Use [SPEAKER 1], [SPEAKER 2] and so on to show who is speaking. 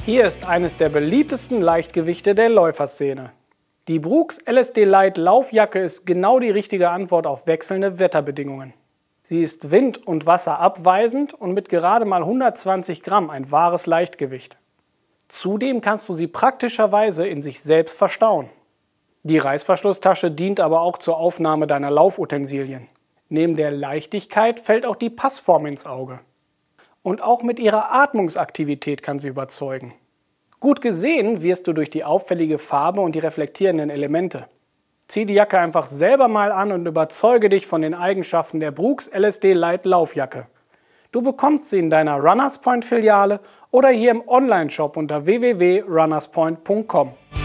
[SPEAKER 1] Hier ist eines der beliebtesten Leichtgewichte der Läuferszene. Die Brooks LSD Light Laufjacke ist genau die richtige Antwort auf wechselnde Wetterbedingungen. Sie ist wind- und wasserabweisend und mit gerade mal 120 Gramm ein wahres Leichtgewicht. Zudem kannst du sie praktischerweise in sich selbst verstauen. Die Reißverschlusstasche dient aber auch zur Aufnahme deiner Laufutensilien. Neben der Leichtigkeit fällt auch die Passform ins Auge. Und auch mit ihrer Atmungsaktivität kann sie überzeugen. Gut gesehen wirst du durch die auffällige Farbe und die reflektierenden Elemente. Zieh die Jacke einfach selber mal an und überzeuge dich von den Eigenschaften der Brooks LSD Light Laufjacke. Du bekommst sie in deiner Runners Point Filiale oder hier im Onlineshop unter www.runnerspoint.com.